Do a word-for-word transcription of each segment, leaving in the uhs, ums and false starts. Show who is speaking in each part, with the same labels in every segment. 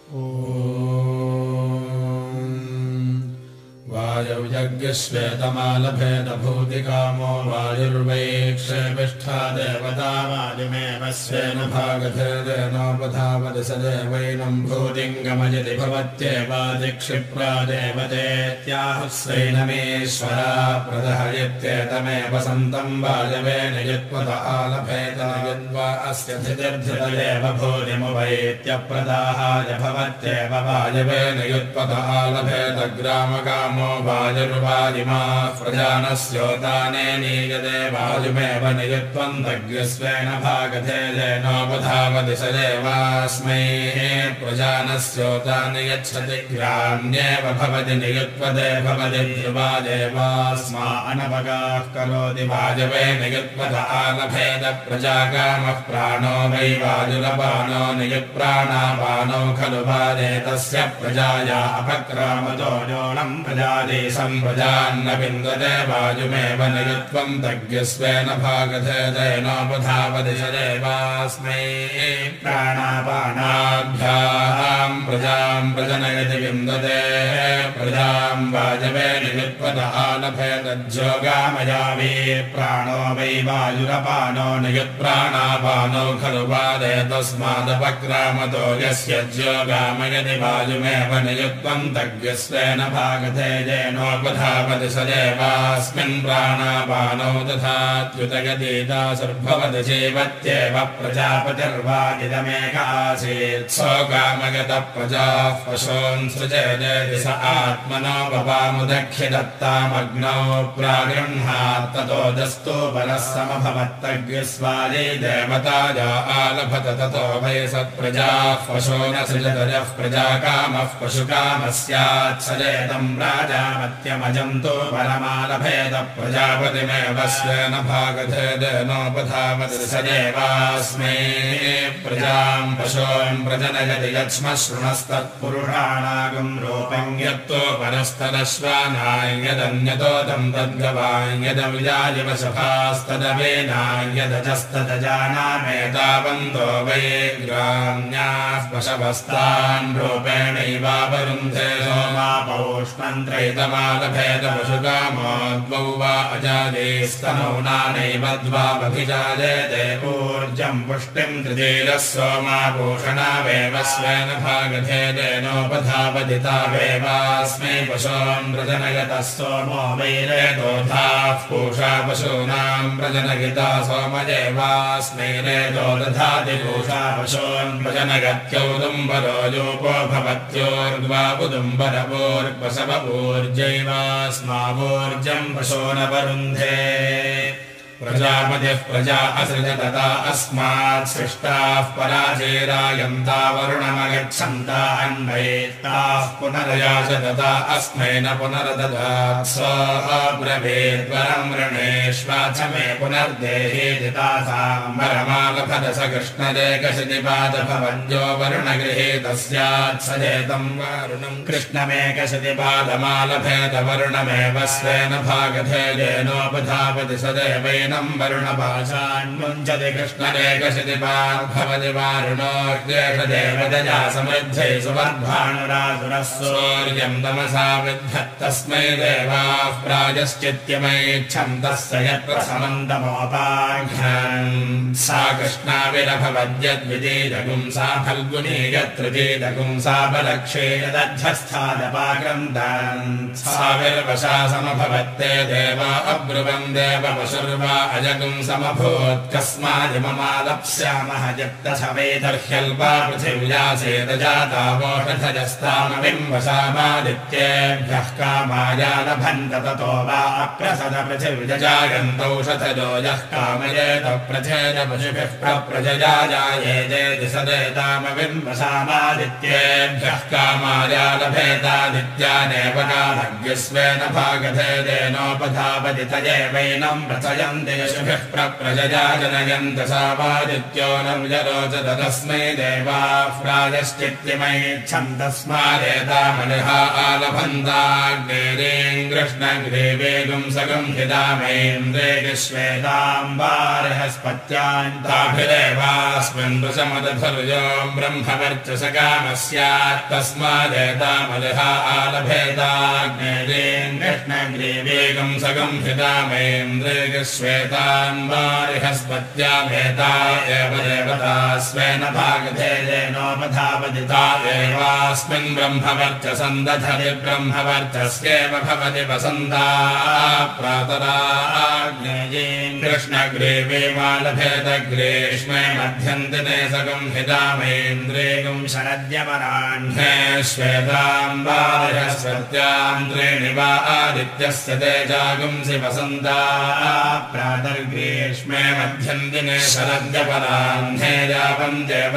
Speaker 1: वायुर्यज्ञश्वेतमालभेदभूतिकामो वायुर्वैक्षेपिष्ठा देवता वायुमेव स्वेन भागधेदेनोपधावति स देवैनं भूतिं गमयति भवत्येवादिक्षिप्रा देवतेत्याहुस्वैनमेश्वरा प्रदहयत्येतमेव सन्तं वायवेन युत्पद आलभेदनयुद्वा अस्य धितिर्धितयेव भूतिमुपैत्यप्रदाहाय भवत्येव वायवेन युत्पद आलभेदग्रामकामो वायुर्वायुमा प्रजानस्योताने नीयते वायुमेव नियुत्वं दग्र्यस्वेन भागधेदेनोपधावति स देवास्मै प्रजानस्योतानि यच्छति ग्राम्येव भवति नियुत्पदे भवति ध्रुवा देवास्मा अनपगाः करोति वायवे नियुत्पद आलभेद प्रजाकामः प्राणो वै वायुरपानो नियुत्प्राणापानो खलु वादे तस्य प्रजाया अपक्रामतो योनं प्रजाति सम्प्रजान्न विन्दते वायुमेव नियुत्वं दग्र्यस्वेन भागधेदेनोपधावति स देवास्मै प्राणापानाभ्यां प्रजां प्रजनयति विन्दते प्रजां वायवे नियुत्पद आलभेदज्योगामयावी प्राणो वै वायुरपानो नियुत्प्राणापानो खलु वादे तस्मादपक्रामतो यस्य ज्योगामयति वायुमेव नियुत्वं दग्र्यस्वेन भागधेदेनोपधावति स देवास्मिन् प्राणापानौ तथात्युतगतीदासुर्भवति जीवत्येव प्रजापतिर्वादिदमेक आसीत् सोकामगतः प्रजाः पशून् सृजेदेति स आत्मनो वपामुदक्षिदत्तामग्नौ प्रागृह्णात् ततो दस्तु परः समभवत्तग्र्यस्वायै देवताया आलभत ततो वै सत्प्रजाः पशूनसृजतयः प्रजाकामः पशुकामस्यात् सजेतं प्राजापत्यमजन्तु परमालभेद प्रजापतिमेव स्वेन भागधेदेनोपधावति स देवास्मै प्रजां पशून् प्रजनयति यक्ष्मशृणस्तत्पुरुषाणागं रूपं यत्तो परस्तदश्वानां यदन्यतो तं तद्गवां यदविजायवशभास्तदवेनां यदजस्तदजानामेतावन्तो वै ग्राम्याः पशवस्तान् रूपेणैवावरुन्धे सोमापौष्णन्त्रैतमालभेदपशुकामो द्वौ वा अजादेस्तनौ नानैव द्वावभिजायते ऊर्जं पुष्टिं त्रितीरः सोमाभूषणावेव स्वेन भागधेदेनोपधावति तावेवास्मै पशून् प्रजनयतः सोमो वैरेदोधाः पूषा पशूनां प्रजनयिता सोमयेवास्मै रेदो दधाति पूषा पशून् प्रजनगत्यौदुम्बरो यूपो भवत्योर्द्वा उदुम्बरवोर्पशव ऊर्जैवास्मावोर्जं पशूनवरुन्धे प्रजापतिः प्रजा असृजत तथा अस्मात् सृष्टाः पराजेरायन्ता वरुणमगच्छन्ता अन्वयेत्ताः पुनरयाच तथा अस्मै न पुनरददात् स अब्रवीद्वरं वृणेष्वाच मे पुनर्देहीति तासां वरमालभत स कृष्णरेकशतिपादभवद्यो वरुणगृहीतस्यात् स जेतं वरुणं कृष्णमेकशतिपादमालभेद वरुणमेव स्वेन भागधेदेनोपधावति स देवैनं वरुणपाशान्मुञ्चति कृष्णरेकशतिपाद्भवति वारुणोऽग्रेष देवदया समृद्धै सुवर्भानुरासुरः सूर्यं तमसा विद्धत्तस्मै देवाः प्रायश्चित्यमैच्छन्तः स यत्प्रथमन्तमोपाघ्नन् सा कृष्णाविरभवद्यद्वितीतकुं सा फल्गुनी यत्तृतीतकुं सा बलक्षे यदध्यस्थादपाक्रन्दन् सा विर्वशा समभवत्ते देवा अब्रुवन् देवपशुर्वा अजगुं समभूत् कस्मादिममालप्स्यामः यत्तथवैतर्ह्यल्पा पृथिव्यासेदजाता वोषधजस्तामविम्वशामादित्येभ्यः कामाया लभन्त ततो वा अप्रसद पृथिव्यजायन्तौषधजो यः कामयेत प्रथेन पशुभिः प्रप्रजया जायेजेति सदेतामविम्वशामादित्येभ्यः कामाया लभेतादित्यानेव कालज्ञस्वेन भागधेदेनोपधावति तयेवैनं प्रथयन्ति यशुभिः प्रप्रजया जनयन्त सावादित्यो न विजरोचत तस्मै देवाः प्रायश्चित्तिमैच्छन्तस्मादेतामनिहा आलभन्ताग्नेरीं कृष्णग्रीवेगुं सगं हिदामैन्द्रे विश्वेतां वारहस्पत्यान्ताभिरेवास्मिन् वृषमदति मधुर्यो ब्रह्मवर्चसकामस्यात् तस्मादेतामलिहा आलभेताग्नेयेन कृष्णग्रीवेगं सगंहितामेन्द्रेगश्वेतान् वारिहस्पत्यामेता एव देवता स्वेन भागधेयेनोपधावदिता एवास्मिन् ब्रह्मवर्चसन्दधति ब्रह्मवर्चस्येव भवति वसन्ता प्रातराग्नेयेन कृष्णग्रीवेमालभेदग्रीष्मे मध्यन्तिने सगंहितामेन्द्रेगं शरद्यपराह्ने श्वेतां वारिहस्पत्यां त्रीणि वा आदित्यस्य तेजागुंसि वसन्ता प्रातर्ग्रीष्मे मध्यन्तिने शरद्यपराह्ने यावन्त्येव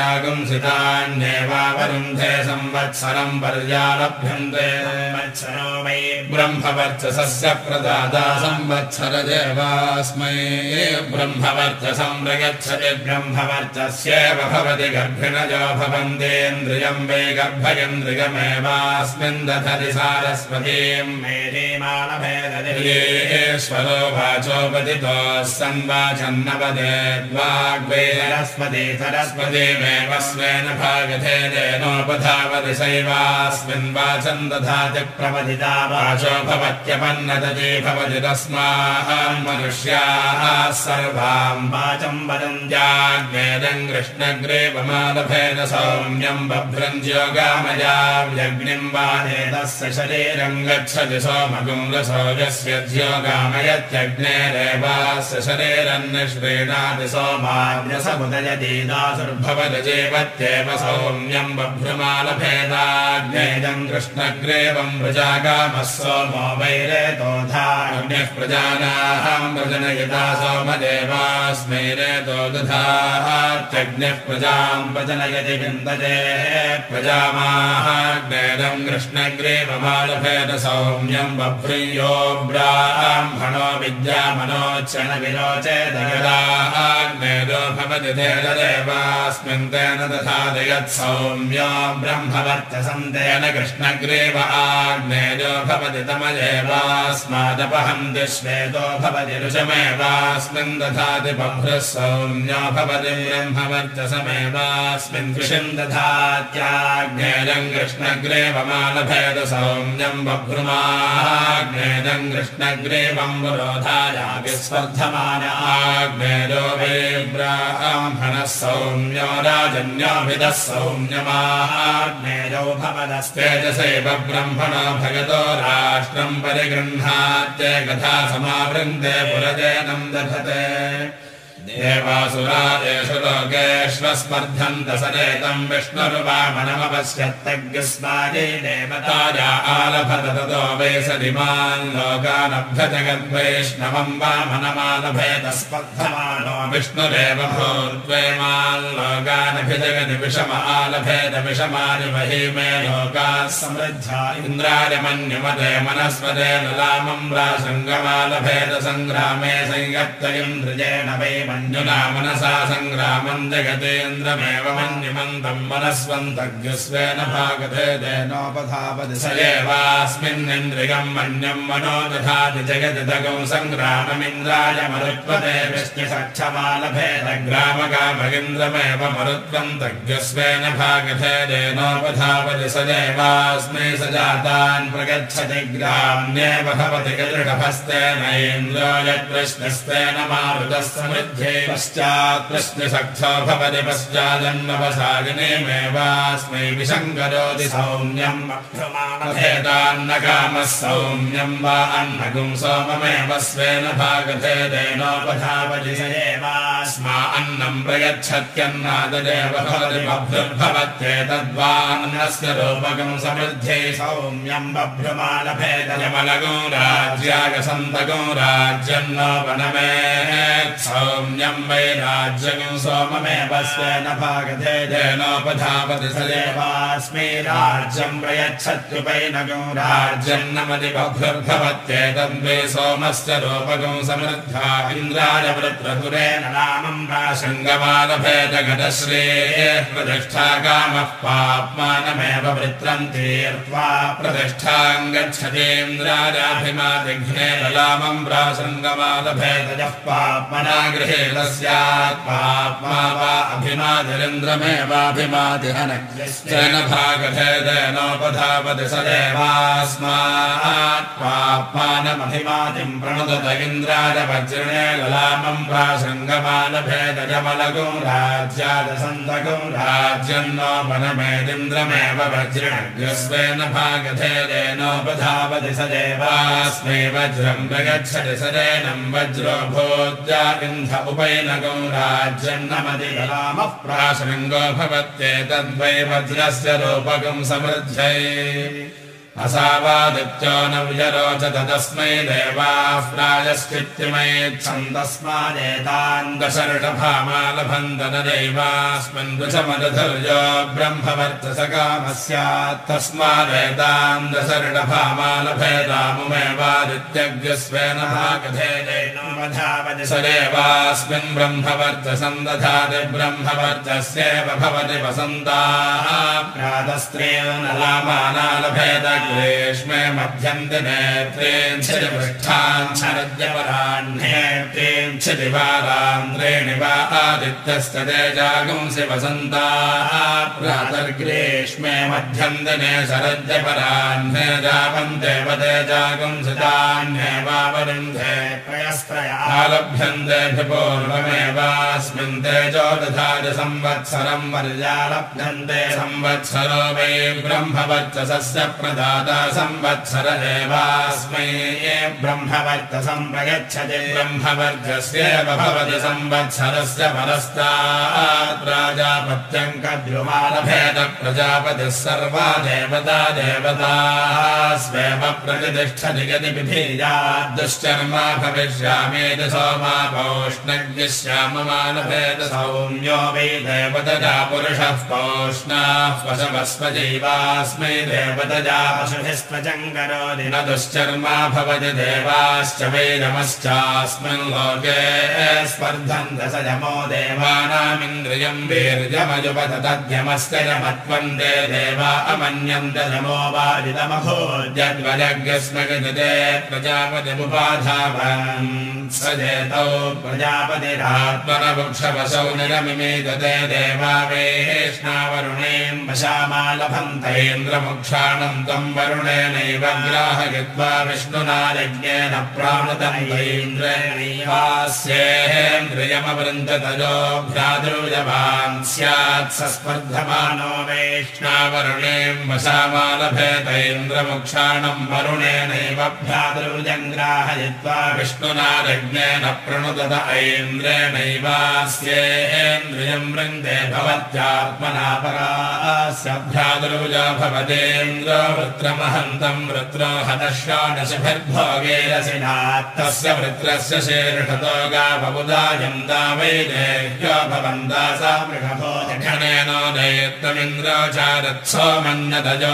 Speaker 1: तेजागुंसितान्येवावरुन्धे संवत्सरं पर्यालभ्यन्ते संवत्सरो वै ब्रह्मवर्चसस्य प्रदाता संवत्सरदेवास्मै ब्रह्मवर्चसं प्रयच्छति ब्रह्मवर्चस्येव भवति गर्भिणजो भवन्तेन्द्रियं वै गर्भयन्द्रियमेवास्मिन् दधति सारस्वतीं मेरीमालभेदश्वरो वाचोपदितोः संवाचन्नवदेद्वाग्वे सरस्वती सरस्वतीमेव स्वेन भागधेयेनोपधावति सैवास्मिन् वाचं दधाति प्रवदिता वाचो भवत्यपन्नदति भवति तस्मान् मनुष्याः सर्वां वाचं वदन्त्याग्नेदं कृष्णग्रीवमालभेद सौम्यं बभ्रञ्ज्योगामयाव्यग्निं वादेतस्य शरीरं गच्छति सोमगुं रसो यस्य ज्योगामयत्यग्नेरेवास्य शरीरं निःश्रीणाति सोमाद्यसमुदयतीदासुर्भवति जीवत्येव सौम्यं बभ्रमालभेदाग्नेदं कृष्णग्रीवं प्रजागामः सोमो वैरेतोधाग्निः प्रजानाहं प्रजनयिता सोमदेवास्मै रेतो दधात्यग्निः प्रजां प्रजनयति विन्दते प्रजामाहाग्नेदं कृष्णग्रीवमालभेद सौम्यं बभ्रियो ब्राह्मणो विद्यामनोच्चन विरोचेदयदाग्नेदो भवति तेजदेवास्मिन् तेन दधाति यत्सौम्यो ब्रह्मवर्चसं तेन कृष्णग्रीव आग्नेदो भवति तमजेवास्मादपहन्ति श्वेतो भवति ऋषमेवास्मिन् दधाति बभ्रः सौम्यो भवति ब्रह्मवर्चसमेवास्मिन् कृषिं दधात्याग्नेदं कृष्णग्रीवमालभेद सौम्यं बभ्रुमाग्नेदं कृष्णग्रीवं पुरोधायापि स्पर्धमानाग्नेदो वै ब्राह्मणः सौम्यो राजन्योभिदः सौम्यमाग्नेदो भवदस्तेजसैव ब्रह्मणो भगतो राष्ट्रं परिगृह्णात्येकथा समावृन्ते पुरजेनं दधते देवासुरा एषु लोकेष्वस्पर्धन्त सरेतं विष्णुर्वामनमपश्यत्तज्ञस्मायै देवताया आलभत ततो वै सदिमान् लोकानभ्यजगद्वैष्णवं वामनमालभेदस्पर्धमानो विष्णुरेव भूर्द्वैमान् लोकानभिजगति विषम आलभेद विषमानि महीमे लोकाः समृद्ध्या इन्द्राय मन्युमते मनस्पते ललामं प्रासङ्गमालभेद सङ्ग्रामे संयत्त इन्द्रियेण वै मन्युना मनसा संग्रामं जगतेन्द्रमेव मन्युमन्तं मनस्वन्तज्ञस्वेन भागधेयेनोपधावति स एवास्मिन्निन्द्रियं मन्यं मनो दधाति जगति तगौ संग्राममिन्द्राय मरुत्वते विष्णुसख्यमालभेदग्रामकामगिन्द्रमेव मरुत्वन्तज्ञस्वेन भागधेयेनोपधावति स एवास्मै स जातान् प्रगच्छति ग्राम्येव भवति गदृढभस्तेन इन्द्रो यद्विष्णुस्तेन मारुतः समृद्धे पश्चात् प्रश्नसख्यो भवति पश्चादन्नवसागिनेमेवास्मै विशङ्करोति सौम्यं बभ्रमालभेदान्नकामः सौम्यं वा अन्नगुं सोममेव स्वेन भागधेयेनोपधावति स एवास्मा अन्नं प्रयच्छत्यन्नाददेव भवति बभ्रुर्भवत्येतद्वा अन्नस्य रूपकं समृद्धे सौम्यं बभ्रमालभेदयमलगुं राज्यागसन्तगुं राज्यन्नो वनमेत् सौम्यं वै राज्यगुं सोममेव स्वेन भागधेयेनोपधावति स एवास्मै राज्यं प्रयच्छत्युपैनगुं राज्यन्नमति बभ्रुर्भवत्येतद्वै सोमस्य रूपगुं समृद्धा इन्द्राय वृत्रतुरेण नामं प्रासङ्गमालभेदगतश्रेः प्रतिष्ठाकामः पाप्मानमेव वृत्रं तीर्त्वा प्रतिष्ठां गच्छतीन्द्रायाभिमादिघ्ने ललामं प्रासङ्गमालभेदजः पाप्मना गृहे तस्यात्मात्मा वा अभिमातिरिन्द्रमेवाभिमाति हनग्यस्तेन भागधेदेनोपधावति स देवास्मात्मात्मानमभिमातिं प्रणुदत इन्द्राय वज्रिणे ललामं प्राशृङ्गमालभेदजमलगुं राज्यादसन्तगुं राज्यन्नो वनमेदिन्द्रमेव वज्रिणग्यस्तेन भागधेदेनोपधावति स देवास्मै वज्रं प्रगच्छति स देनं वज्रो भोज्या इन्ध उपैनगं राज्यन्नमति ललामः प्राशृङ्गो भवत्येतद्वै वज्रस्य रूपकं समृद्ध्यै असावादित्यो न विजरोचत तस्मै देवाः प्रायश्चित्तिमयेच्छन्तस्मादेतान् दशर्षभामालभन्त न दैवास्मिन् वृषमदधर्यो ब्रह्मवर्चस कामस्यात् तस्मादेतान् दशर्षभामालभेदामुमेवादित्यग्रस्वेन भागधेदेनोपधावति स देवास्मिन् ब्रह्मवर्चसं दधाति ब्रह्मवर्चस्येव भवति वसन्ताः प्रातस्त्रेण लामानालभेद ग्रीष्मे मध्यन्तिने त्रींशति पृष्ठान् शरद्यपराह्णे त्रींशति वारान्त्रेणि वा आदित्यस्य तेजागुंसि वसन्ताः प्रातर्ग्रीष्मे मध्यन्तिने शरद्यपराह्णे जावन्तेव तेजागुंसि तान्ये वावरुन्धे त्रयस्त्रयालभ्यन्ते पूर्वमेवास्मिन् तेजो दधाति संवत्सरं वर्यालभ्यन्ते संवत्सरो वै ब्रह्मवर्चसस्य दाता संवत्सर एवास्मै ब्रह्मवर्चसं प्रयच्छति ब्रह्मवर्चस्येव भवति संवत्सरस्य परस्तात् प्राजापत्यं कद्रुमालभेद प्रजापतिः सर्वा देवता देवताः स्वेव प्रतिष्ठति यदि विधीयात् दुश्चर्मा भविष्यामेति सोमा पौष्णज्ञश्याममालभेद सौम्यो वै देवतजा पुरुषः पौष्णाः पशवस्वजैवास्मै देवतजा पशुभिस्त्वचङ्करोति न दुश्चर्मा भवति देवाश्च वै नमश्चास्मिन् लोके स्पर्धन्त स यमो देवानामिन्द्रियं वीर्यमयुपत तद्यमस्य यमत्वन्ते देवा अमन्यन्त यमो वाजितमभूद्यद्वयज्ञस्मगजते प्रजापतिमुपाधावन् स जेतौ प्रजापतिरात्मनवृक्षवसौ निरमिमेदते देवा वैष्णावरुणें वशामालभन्त इन्द्रमुक्षाणं तं वरुणेनैव ग्राहयित्वा विष्णुना यज्ञेन प्राणुतं इन्द्रेन्द्रियमवृन्दतयो भ्रातृजवान् स्यात् स स्पर्धमानो वैष्णावरुणें वशामालभेत इन्द्रमुक्षाणं वरुणेनैव भ्रातृजं ग्राहयित्वा विष्णुना यज्ञेन प्रणुदत ऐन्द्रेणैवास्येन्द्रियं वृन्दे भवत्यात्मना परास्य भ्रातृजा भवतेन्द्रो वृत्रमहन्तं वृत्रो हतश्वानशिभिर्भोगेरसिनात्तस्य वृत्रस्य शीर्षतो गावबुदायन्ता वै देह्यो भवन्ता सा मृगभोजघनेनो दयत्तमिन्द्रोचारत्सो मन्नतयो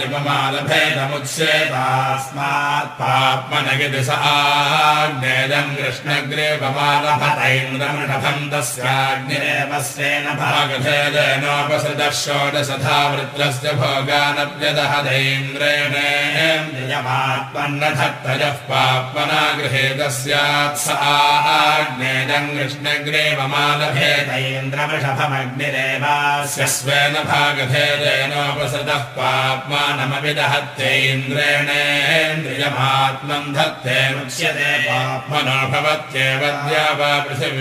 Speaker 1: वारिपमालभेदमुच्येतास्मात् पाप्मनगिति स आग्नेयं कृष्णग्रेवमालभतैन्द्रमृषभं तस्याग्निरेव स्वेन भागभेदेनोपसृतः षोडशधा वृत्रस्य भोगानप्यदहदैन्द्रेणेन्द्रियमात्मन्नधत्तयः पाप्मना गृहेतस्यात् स आग्नेयं कृष्णग्रेवमालभेदैन्द्रवृषभमग्निरेवास्य स्वेन भागभेदेनोपसृतः पाप्मानमविदहत्यैन्द्रेणेन्द्रियमात्मं धत्ते मुच्यते पाप्मनो भवत्येव द्यावा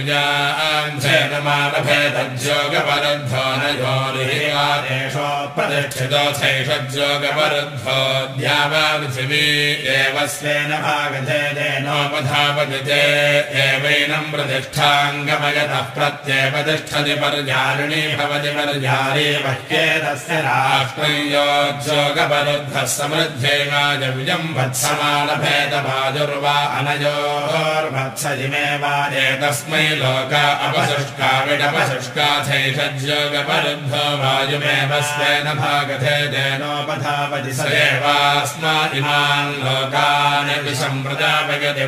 Speaker 1: पृथिव्याञ्छेनमालभेदज्योगपरद्धो न योरिहादेशो प्रतिष्ठितो चैषज्योगपरद्धो द्यावा पृथिवी एव स्वेन भागधेदेनोपधावति ते एवैनं प्रतिष्ठाङ्गमयतः प्रत्येपतिष्ठति पर्यारिणी भवति पर्यारी वह्येतस्य राष्ट्रं योज्योगपरुद्धः समृद्ध्यैवाजविजं वत्समालभेदवाजुर्वा अनयोर्वत्स इमेवा एतस्मै लोका अपशुष्का विडपशुष्का चैषज्योगपरुद्धो वायुमेव स्वेन भागधेदेनोपधावति स एवास्मा इमान् लोकान् विषं प्रजापयति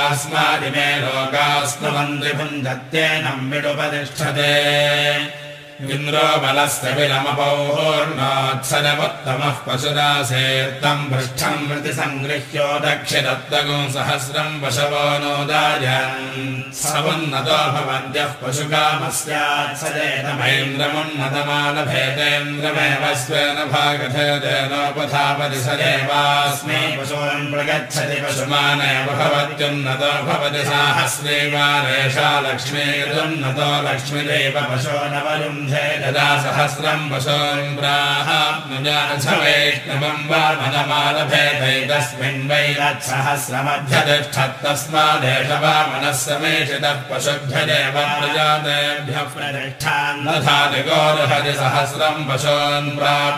Speaker 1: प्रास्मादिमे लोकास्नुवन्ति भुञ्जत्येनं विडुपतिष्ठते इन्द्रो बलस्य विलमपौर्णोत्सनमुत्तमः पशुरासेत्तम् पृष्ठम् प्रति सङ्गृह्यो दक्षिणत्तगुं सहस्रम् पशवो नोदायन् समुन्नतो भवन्त्यः पशुकामस्यात् सदेतमैन्द्रमुन्नतमानभेदेन्द्रमेव स्वेन भागधेदेनोपधापति सदेवास्मै पशून् प्रगच्छति पशुमानेव भवत्युन्नतो भवति साहस्रीवारेषा लक्ष्मीरुन्नतो लक्ष्मीदेव पशो नवरुन्धे यदा सहस्रम् पशून् प्राप्नुयाथ वैष्णवम् वा मनमालभेदैतस्मिन् वै तत्सहस्रमध्यतिष्ठत्तस्मादेष वा मनस्समेषितः पशुभ्यदेव प्रजातेभ्यः प्रतिष्ठान् दधाति गोरुहति सहस्रम् पशून्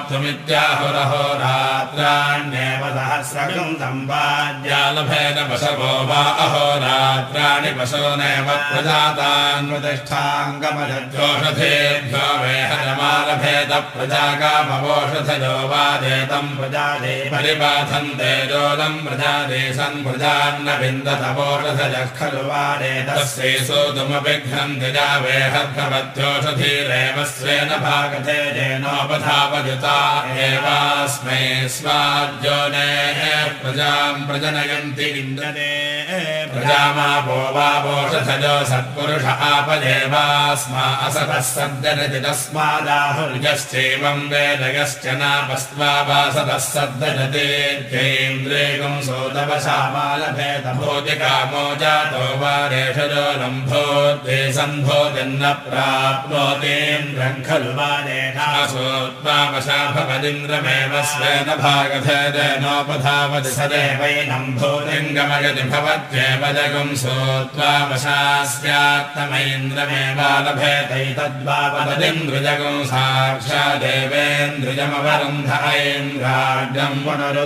Speaker 1: प्राप्तुमित्याहुरहोरात्राण्येव सहस्रकम् सम्पाद्य लभेन पशवो वा अहोरात्राणि पशूनेव प्रजातान् प्रतिष्ठाङ्गमजोषधेभ्यो वेहजमालभेद प्रजाकामवोषधयो वादेतम् प्रजादे परिबाधन्ते जोलम् प्रजादे सन् प्रजान्न विन्दतवोषधयः खलु वादेतस्यै सोतुमभिघ्नन्ति जावेहद्भवत्योषधीरेव स्वेन भागधेजेनोपधापयुता एवास्मै स्वाद्योनेः प्रजाम् प्रजनयन्ति इन्द्रने प्रजामापो वावोषधयो सत्पुरुष आपदेवास्मा असतः सद्दनति तस्मादाहुर्यश्चैवम् वेदयश्च नापस्त्वा वासतः सद्दनतीत्यैन्द्रेगुम् सोतवशामालभेदभूतिकामो जातो वारेषजो लम्भोद्वे सम्भोजन्न प्राप्नोतीन्द्रम् खलु वारेषासोत्वावशा भवदिन्द्रमेव स्वेन भागधेदेनोपधावति सदेवैनम् भूतिङ्गमयति भवत्येव जगुम् सोत्वावशा स्यात्तमैन्द्रमेवालभेतैतद्वावदिन्द्रजगुम् साक्षादेवेन्द्रियमवरुन्ध ऐन्द्राड्यम्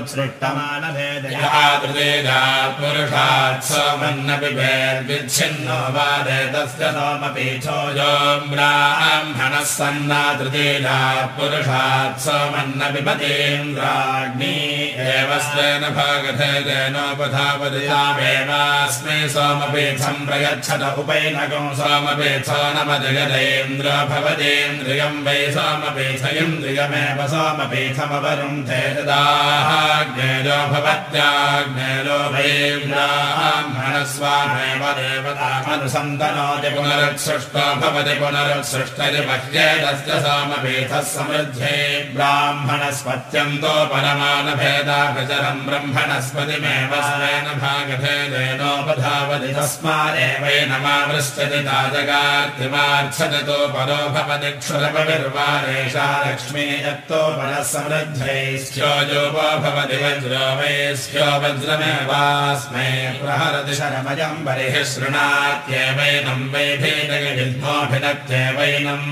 Speaker 1: पुनरुत्सृष्टमालभेदयादृतेजात् पुरुषात् सोमन्नपि भेद्विच्छिन्नो वादेतस्य सोमपीठो यो ब्राह्मणः सन्नादृतेजात् पुरुषात् सोमन्नपि पतीन्द्राग्नि एव स्वेन भागधेदेनोपधापति तामेवास्मै सोमपीठम् प्रयच्छत उपैनगुं सोमपीठो नमजगदेन्द्रो भवदेन्द्रियम् वै सोमपीठ इन्द्रियमेव सोमपीठमवरुन्धे तदाग्नेयो भवत्याग्नेयो वै ब्राह्मणस्वामेव देवतामनुसन्तनोति पुनरुत्सृष्टो भवति पुनरुत्सृष्टति पह्येतस्य सोमपीठः समृद्धे ब्राह्मणस्पत्यन्तो परमानभेदाभचरम् ब्रह्मणस्पतिमेव स्वेन भागधेदेनोपधावति तस्मादेवैनमावृष्टति ताजगार्तिमार्च्छतो परो भवति क्षुरपविर्वारेषा लक्ष्मी यत्तो परः समृद्धैस्यो योगो भवति वज्रो वैस्यो वज्रमेवास्मै प्रहरति शरमयम् बलिः शृणात्येवैनम् वैभेदयविद्मोऽभिनक्त्येवैनम्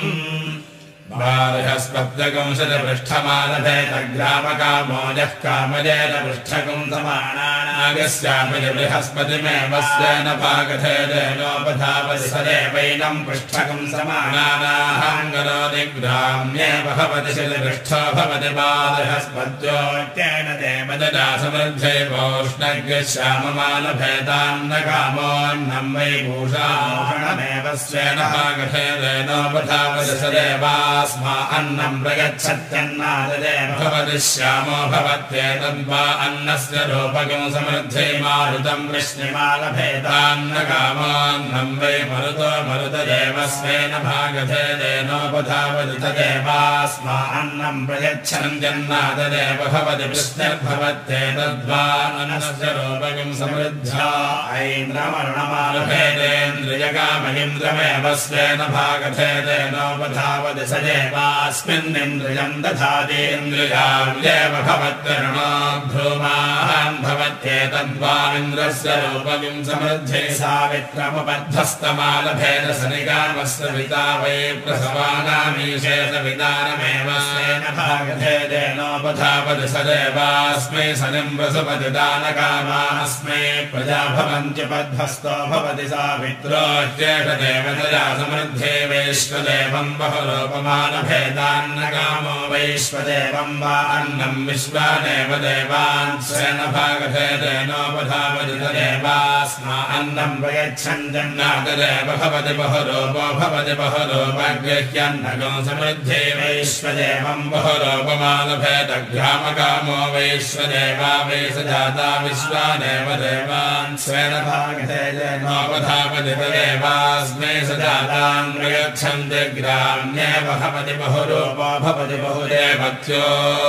Speaker 1: बृहस्पत्यगुंशतिपृष्ठमालभेदग्रामकामो यः कामजेन पृष्ठगुं समानानागस्यापि बृहस्पतिमेव स्वेन भागधेदेनोपधावति सदेवैनम् पृष्ठगुं समानानाहङ्गरोति ग्राम्ये भवति शिलिपृष्ठो भवति बृहस्पत्योक्तेन देवददा समृद्धे पौष्णग्यश्याममालभेदान्नकामोऽन्नम् वै भूषाभूषणमेव स्वेन भागधेदेनोपधावति सदेवा स्मा अन्नम् प्रगच्छत्यन्नादेव भवति श्यामो भवत्येतद्वा अन्नस्य रूपकं समृद्धे मारुतम् वृष्णिमालभेदान्नकामोऽन्नम् वै मरुतो मरुतदेव स्वेन भागधेदेनोपधावति तदेवास्मा अन्नम् प्रयच्छन्त्यन्नादेव भवति वृष्णिर्भवत्येतद्वा अन्नस्य रूपकं समृद्ध्या ऐन्द्रमरुणमालभेदेन्द्रियकामहिन्द्रमेव स्वेन भागधेदेनोपधावति सदेवास्मिन्निन्द्रियम् दधातीन्द्रियाव्येव भवत्यरुणो भ्रूमान् भवत्येतद्वामिन्द्रस्य रूपगिम् समृद्धे सावित्रमुपद्धस्तमालभेद सनिकामस्य पिता वै प्रसवानामीशे सवितारमेव स्वेन भागधेदेनोपधावति स देवास्मै सनिं प्रसुपति दानकामास्मै प्रजा भवन्त्युपध्वस्तो भवति सावित्रो ह्येष देवतया समृद्धे वैश्वदेवं बहुरूपमानभेदान्नकामो वैश्वदेवं वा अन्नं विश्वानेव देवान् स्वेन भागधेदेनोपधावति स देवास्मा अन्नं प्रयच्छन् जन्नातदेव भवति बहुरूपो भवति बहुरूपगृह्यन्नगो समृद्धे वैश्वदेवं बहुरूपमानभेदग्रामकामो वैश्वदेवा वैसजाता विश्वानेव देवान् स्वेन भागधेदेनोपधावति स देवास्मै सजातान् प्रयच्छन्ति ग्राम्येव भवति बहुरूपो भवति बहुदेवत्यो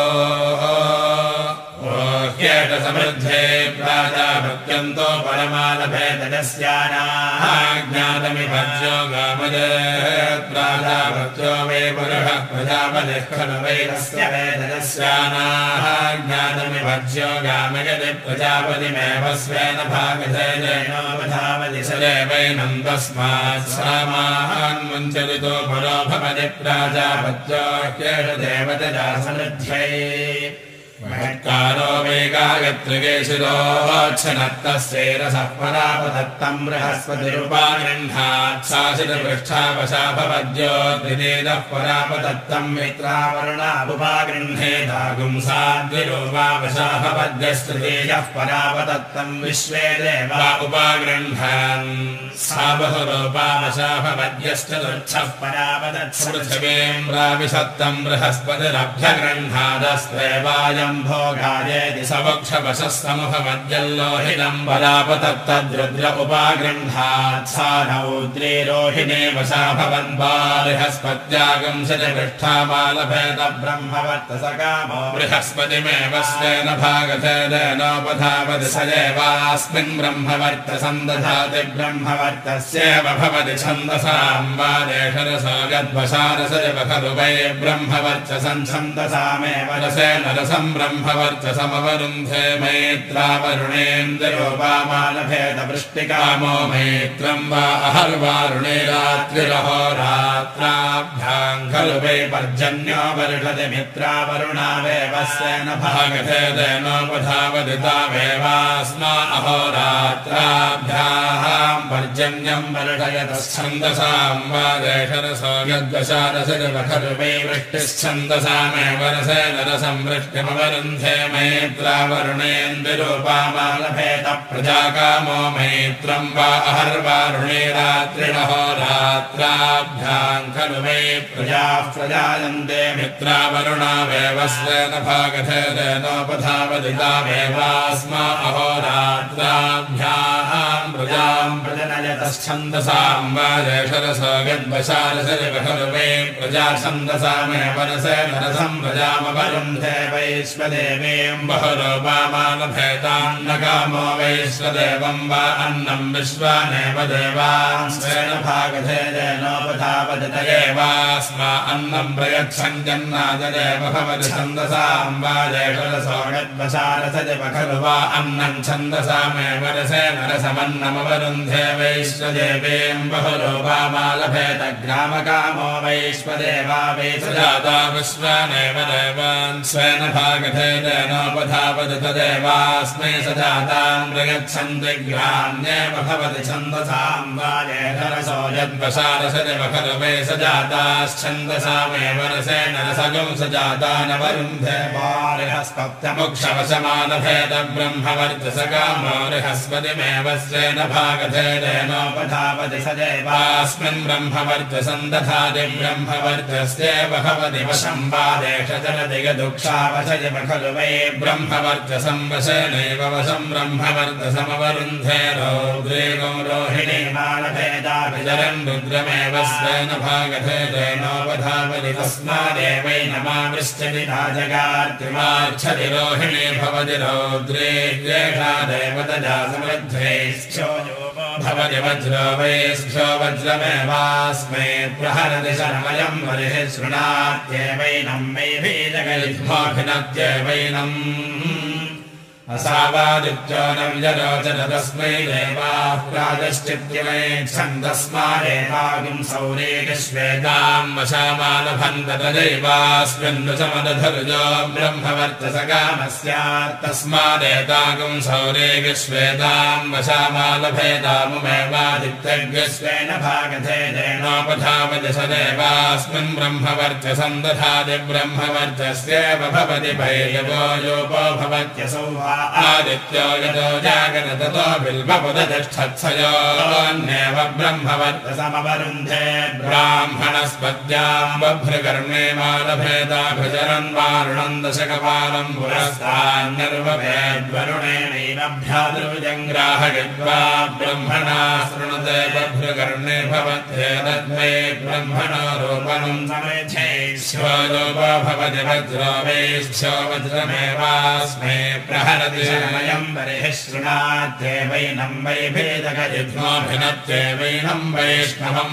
Speaker 1: ह्येष समृद्धे प्राजापत्यन्तो परमानभेदस्यानाः ज्ञातमिभज्यो गामयेत् प्राजापत्यो वै पुरुषः प्रजापतिः खलु वै तस्य वेदस्यानाः ज्ञातमिभज्यो गामयति प्रजापतिमेव स्वेन भागधेदेनोपधावति स देवैनं तस्मात् सामान्मुञ्चरितो परो भवति प्राजापत्यो ह्येष देवतया समृद्ध्यै महत्कारो वेगायत्रिकेशिरोच्छनत्तस्यैरसः परापदत्तं बृहस्पतिरुपागृह्णात् शासितपृष्ठावशा भवद्योद्विदेदः परापदत्तं मित्रावरुणाबुपागृह्णेदागुंसाद्विरूपावशा भवद्यस्तृतीयः परापदत्तं विश्वे देवा उपागृह्णान् सा बहुरूपावशा भवद्यश्चतुर्थः परापदत्स पृथिवीं प्राविशत्तं बृहस्पतिरभ्यगृह्णादस्त्वेवायं भोगायेति सवक्षवशः समुपमद्यल्लोहिनं परापतत्तद्रुद्र उपागृह्णात् सा रौद्री रोहिणी वशा भवन्वा बृहस्पत्यागंसतिपृष्ठामालभेद ब्रह्मवर्तसकामो बृहस्पतिमेव स्वेन भागधेदेनोपधावति स देवास्मिन् ब्रह्मवर्तसं दधाति ब्रह्मवर्तस्येव भवति छन्दसां वादेशरसो यद्वशारसरिव खलु वै ब्रह्मवर्चसं छन्दसामेव रसेन रसं ब्रह्मवर्चसमवरुन्धे मैत्रावरुणेन्द्रोपामालभेदवृष्टिकामो मैत्रं वा अहर्वारुणे रात्रिरहोरात्राभ्यां खलु वै पर्जन्यो वर्षति मित्रावरुणावेव स्वेन भागधेदेनोपधावति तावेवास्मा अहोरात्राभ्यां पर्जन्यं वर्षयतश्छन्दसां वादेशरसो यद्वशारसरिव खलु वै वृष्टिश्छन्दसामेव रसेन रसं वृष्टिमवरुन्धे मैत्रावरुणेन्द्रोपामालभेद प्रजाकामो मैत्रं वा अहर्वारुणे रात्रिरहोरात्राभ्यां खलु वै प्रजाः प्रजायन्ते मित्रावरुणावेव स्वेन भागधेदेनोपधावति तावेवास्मा अहोरात्राभ्यां प्रजां प्रजनयतश्छन्दसां वादेशरसो यद्वशारसरिव खलु वै प्रजाछन्दसामेव रसेन रसं प्रजामवरुन्धे वैश्वदेवीं बहुरूपामालभेदान्नकामो वैश्वदेवं वा अन्नं विश्वानेव देवान् स्वेन भागधेदेनोपधावति त एवास्मा अन्नं प्रयच्छन् जन्नाददेव भवति छन्दसां वादेशरसो यद्वशारसरिव खलु वा अन्नं छन्दसामेव रसेन रसमन्नमवरुन्धे वैश्वदेवीं बहुरूपामालभेद ग्रामकामो वैश्वदेवा वै सजाता विश्वानेव देवान् स्वेन भागधेदेनोपधावति तदेवास्मै सजातान् प्रयच्छन्ति ग्राम्येव भवति छन्दसां वादेशरसो यद्वशारसरिव खलु वै सजाताश्छन्दसामेव रसेन रसगं सजातानवरुन्धे बृहस्पत्यमुक्षवशमालभेद ब्रह्मवर्चसकामो बृहस्पतिमेव स्वेन भागधेदेनोपधावति स देवास्मिन् ब्रह्मवर्चसं दधाति ब्रह्मवर्चस्येव भवति वशं वादेशजलदिगदुक्षावशयव खलु वै ब्रह्मवर्चसं वशेनैव वशं ब्रह्मवर्चसमवरुन्धे रौद्रीगं रोहिणीमालभेदाभिचरन् रुद्रमेव स्वेन भागधेदेनोपधावति तस्मादेवैनमावृश्चति राजगार्तिमार्च्छति रोहिणी भवति रौद्रे ज्येषा देवतजा समृद्धैश्चो भवति वज्रो वैश्चो वज्रमेवास्मै प्रहरति शर्मयं वरिः शृणात्येवैनं वै भीजगैर्मोऽभिनत्येवैनम् असावादित्योनं यरोचन तस्मै देवाः प्राजश्चित्यमेच्छन्दस्मादेवागुं सौरेकश्वेतां वशामालभन्त तदैवास्मिन्नुचमदधरुजो ब्रह्मवर्चसकामस्यात् तस्मादेतागुं सौरेकश्वेतां वशामालभेदामुमेवादित्यग्स्वेन भागधेदेनोपधावति स देवास्मिन् ब्रह्मवर्चसं दधाति ब्रह्मवर्चस्येव भवति भैरवो योपो भवत्यसौ आदित्यो यतो जागत ततो बिल्बपुदतिष्ठत्सयोन्नेव ब्रह्मवर्चसमवरुन्धे ब्राह्मणस्पत्यां बभ्रकर्णे मालभेदाभिचरन् वारुणं दशकपालं पुरस्तान्यर्वभेद्वरुणेनैव भ्रातृजङ्ग्राहयित्वा ब्रह्मणा शृणुते बभ्रकर्णे भवत्येतद्वै ब्रह्मणो रूपं समेध्यैश्यो लोपो भवति वज्रो वैश्यो वज्रमेवास्मै प्रहरति शमयं बर्हिः शृणात्येवैनं वै भेदकयुग्मोऽभिनत्येवैनं वैष्णवं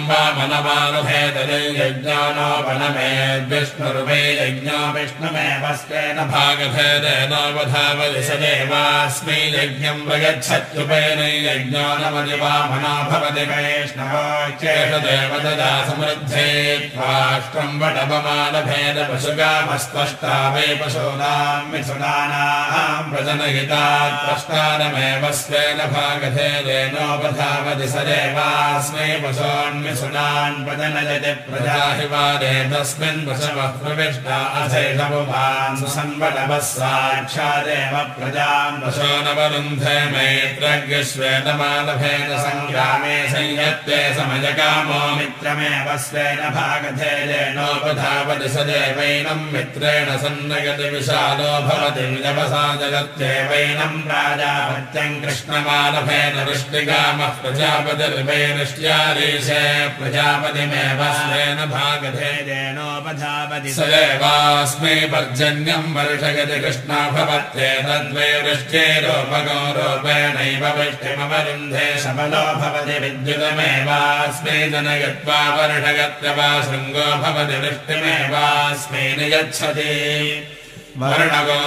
Speaker 1: वामनमालभेदयज्ञानोपनमेद्विष्णुर्वै यज्ञो विष्णुमेव स्वेन भागभेदेनोपधावति स देवास्मै यज्ञं प्रयच्छत्युपेन यज्ञो नमति वामनो भवति वैष्णवो चेष देवतदा समृद्धे त्वाष्ट्रं वटपमालभेदपशुगामस्त्वष्टा वै पशूनां मिथुनानां प्रजनयिता त्वष्टारमेव स्वेन भागधेदेनोपधावति स देवास्मै पशून्मिथुनान् प्रजनयति प्रजा हि वादे तस्मिन् पशवः प्रविष्टा अथैषपुमान् सुसन्वटवः साक्षादेव प्रजां पशूनवरुन्धे मैत्रज्ञश्वेतमालभेद सङ्ग्रामे संयत्ते समयकामो मित्रमेव स्वेन भागधेदेनोपधावति स देवैनं मित्रेण सन्नयति विशालो भवति विजवसा जगत्येवैनं प्राजापत्यं कृष्णमालभेद वृष्टिकामः प्रजापतिर्वैरिष्ट्यारीशे प्रजापतिमेव स्वेन भागधेदेनोपधावति स देवास्मै पर्जन्यं वर्षयति कृष्णा भवत्येतद्वै वृष्ट्यैरूपगो रूपेणैव वृष्टिमवरुन्धे शबलो भवति विद्युतमेवास्मै जनयत्वा वर्षयत्र वा शृङ्गो भवति वृष्टिमेवास्मै नियच्छति वर्णगो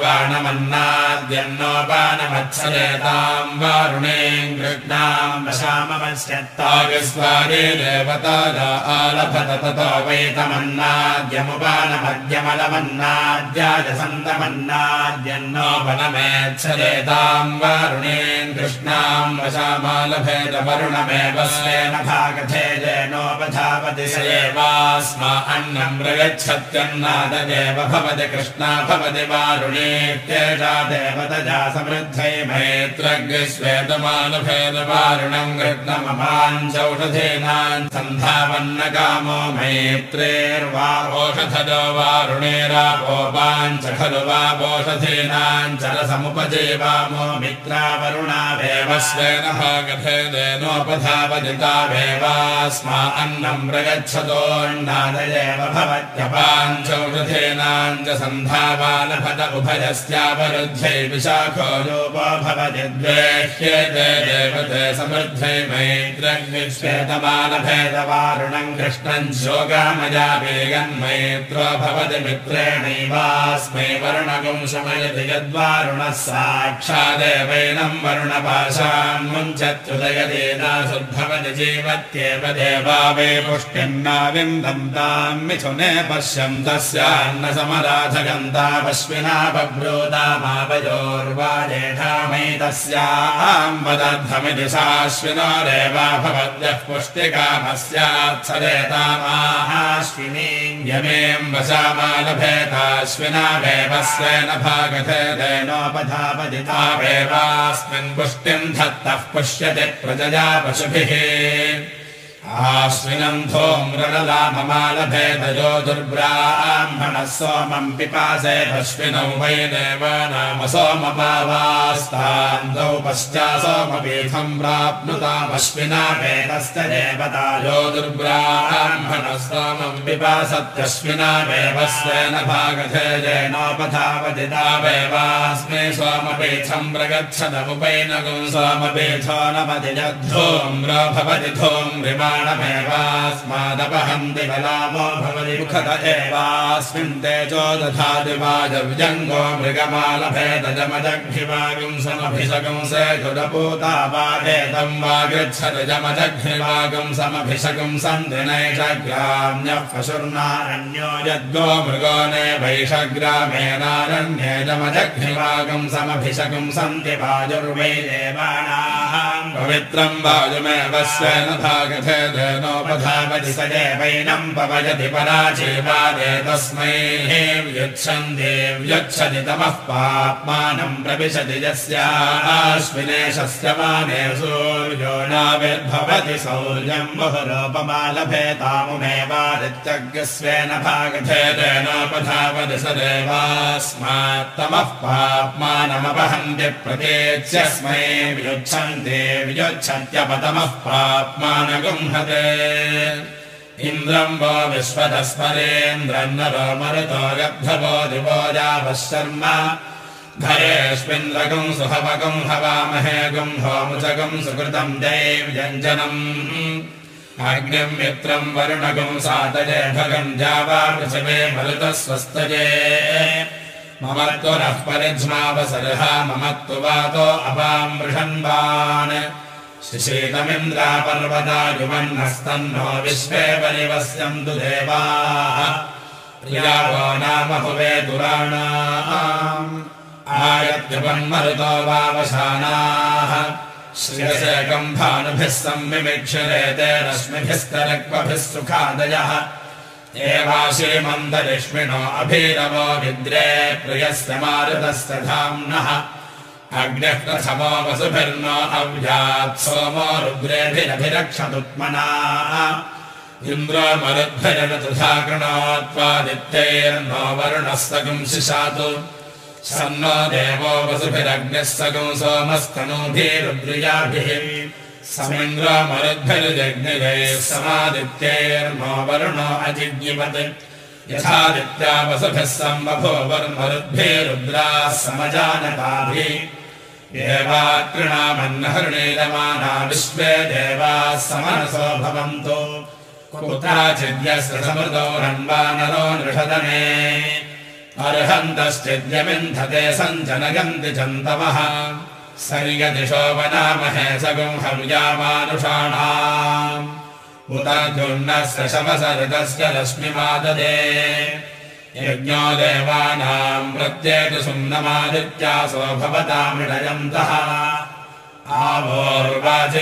Speaker 1: सुषुवाणमन्नाद्यन्नोपानमत्सरेतां वारुणीं कृष्णां वशामपश्यत्तागस्वारे देवताया आलभत ततो वैतमन्नाद्यमुपानमद्यमलमन्नाद्याजसन्तमन्नाद्यन्नोपनमेत्सरेतां वारुणीं कृष्णां वशामालभेद वरुणमेव स्वेन भागधेदेनोपधावति स एवास्मा अन्नं प्रयच्छत्यन्नाददेव भवति कृष्णा भवति वारुणीत्येषा देवतजा समृद्धै मैत्रज्ञश्वेतमालभेदवारुणं कृष्णमपाञ्चौषधीनां सन्धावन्नकामो मैत्रेर्वा ओषधजो वारुणेरापोपाञ्च खलु वापोषधीनां चरसमुपजीवामो मित्रावरुणावेव स्वेन भागधेदेनोपधावति तावेवास्मा अन्नं प्रयच्छतोऽन्नादयेव भवत्यपाञ्चौषधीनां च सन्धावालभत उभयस्यावरुध्यै विशाखो लोपो भवति द्वेह्येते देवते समृद्धै मैत्रज्ञश्वेतमालभेदवारुणं कृष्णं जोगामया वेगन्मैत्रो भवति मित्रेणैवास्मै वरुणगुं शमयति यद्वारुणः साक्षादेवैनं वरुणपाशान् मुञ्चत्युदयदेनासुद्भवति जीवत्येव देवा वे पुष्टिन्नाविन्दं तां मिथुने पश्यं तस्यान्नसमराधगन्ता पश्विना बभ्रूतामावयोर्वा जेठामैतस्यां वदद्धमिति साश्विनो रेवा भवद्यः पुष्टिकामस्यात् सदेतामाश्विनीं यमें वशामालभेताश्विनावेव स्वेन भागधेदेनोपधावति तावेवास्मिन् पुष्टिं धत्तः पुष्यति प्रजया पशुभिः आश्विनं धूम्रललाममालभेदयो दुर्ब्राह्मणः सोमं पिपासे अश्विनौ वै देवानाम सोमपावास्तान्दौ पश्चा सोमपीठं प्राप्नुतामश्विना वेदस्य देवतायो दुर्ब्राह्मणः सोमं पिपासत्यश्विना वेवस्वेन भागधेदेनोपधावति तावेवास्मै सोमपीठं प्रगच्छदमुपैनगुं सोमपीठो नमति यद्धूम्रो भवति धूम्रिमा प्राणमेवास्मादपहन्ति बलामो भवति मुखत एवास्मिन् तेजो दधाति वाजव्यङ्गो मृगमालभेदजमजघ्निवागुं समभिषगुं सेकुलपूतावादेतं वागृच्छति जमजघ्निवागुं समभिषगुं सन्धिनैषग्राम्यः पशुर्नारण्यो यद्गो मृगो ने वैषग्रामेणारण्ये जमजघ्निवागुं समभिषगुं सन्ति वायुर्वै देवानाम् पवित्रं वायुमेव स्वेन भागधेदेनोपधावति स देवैनं पवयति पराजीवादे तस्मै व्युच्छन्ति व्युच्छति तमः पाप्मानं प्रविशति यस्याश्विनेशस्य माने सूर्यो नाविर्भवति सौर्यं बहुरूपमालभेतामुमेवादित्यग्स्वेन भागधेदेनोपधावति स देवास्मात्तमः पाप्मानमपहन्ति प्रतीच्यस्मै व्युच्छन्ति व्युच्छत्यपतमः पाप्मानगुंहते इन्द्रं वो विश्वतस्परेन्द्रं नरो मरुतो गद्धवो दिवो जावः शर्म धरेष्विन्द्रगुं सुहवगुं हवामहे गुं होमुचगुं सुकृतं दैव्यञ्जनम् अग्निं मित्रं वरुणगुं सातये भगं जावा पृथिवे मरुतः स्वस्तये ममत्वरः परिज्मावसरः ममत्तु वातो अपां वृषन्वान् शिशीतमिन्द्रापर्वता युवन्नस्तन्नो विश्वे परिवस्यन्तु देवाः प्रियावो नाम हुवे दुराणाम् आयत्युपन्मरुतो वावशानाः श्रियसेकं भानुभिः संविमिक्षुरेते रश्मिभिस्तरक्वभिः सुखादयः एवाशीमन्तरिष्मिणो अभीरवो विद्रे प्रियस्य मारुतस्य धाम्नः अग्निः प्रथमो वसुभिर्नो अव्यात् सोमो रुद्रेभिरभिरक्षतुत्मना इन्द्रो मरुद्भिरतुधा कृणोत्वादित्यैर्नो वरुणः सगुं शिशातु सन्नो देवो वसुभिरग्निः सगुं सोमस्तनूभिरुद्रियाभिः समिन्द्रो मरुद्भिर्जग्निजैः समादित्यैर्नो वरुणो अजिज्ञिवत् यथादित्या वसुभिः सम्बभूवर्मरुद्भिरुद्राः समजानताभिः देवाकृणामन्नहृणीयमाना विश्वे देवाः समनसो भवन्तु कुत्राचिद्यस्य समृतो रण्वानरो नृषदने अर्हन्तश्चिद्यमिन्धते सञ्जनयन्ति चन्तवः सर्गदिशो वनामहे सगुं हव्यामानुषाणाम् उत दुर्नस्य शमसरितस्य रश्मिमाददे यज्ञो देवानाम् प्रत्येतु सुम्नमादित्यासो भवतामृडयन्तः आवोर्वाचे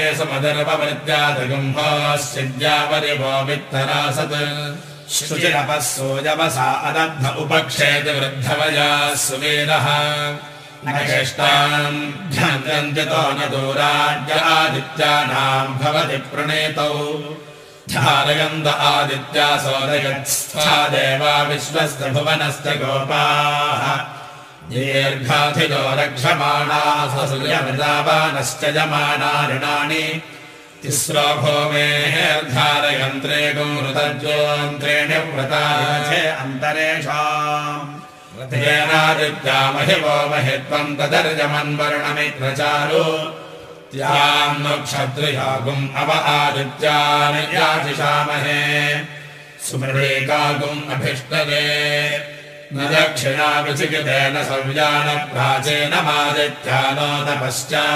Speaker 1: सुमदर्पवृत्यादगुम्भोश्चिद्यापरिवो वित्तरासत् शुचिरपः सोजवसा अदग्ध उपक्षेति वृद्धवयाः सुवीरः नकेष्टाम् ध्यान्त्यन्त्यतो न दूराद्य आदित्यानाम् भवति प्रणेतौ धारयन्त आदित्यासोदयत्स्था देवा विश्वस्य भुवनस्य गोपाः दीर्घाधिजो रक्षमाणाः सूर्यमृतावानश्च यमाना ऋणानि तिस्रो भूमेर्धारयन्त्रे गुंरुतज्योन्त्रेणि व्रताचे अन्तरेषाम् व्रतेनादित्यामहिवो महित्वं तदर्जमन्वर्णमित्रचारु त्याम् नक्षत्रियागुम् अव आदित्यानि याचिषामहे सुमृळीकागुम् अभिष्टदे न दक्षिणा विचिकितेन सव्यान प्राचीनमादित्यानो तपश्चा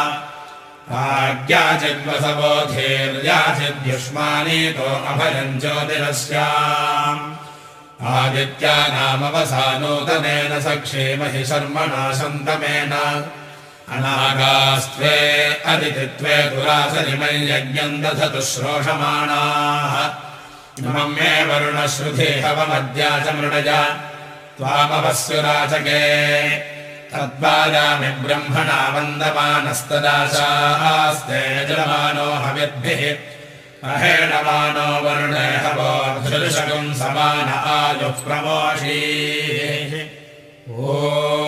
Speaker 1: आज्ञाचिद्वसवोधीर्याचिद्युष्मानीतो अभयम् ज्योतिरस्याम् आदित्यानामवसानूतनेन सक्षेमहि शर्मणा शन्तमेन अनागास्त्वे अदितित्वे दुरासरिमयि यज्ञम् दधतु श्रोषमाणाः इमं मे वरुणश्रुधि हवमद्या च मृडय त्वामवस्युराचके तद्वाजामि ब्रह्मणा वन्दमानस्तदाशास्ते यजमानो हविद्भिः अहेणमानो वरुणे हवो धृषगुं समान आयुः प्रमोषीः। ओ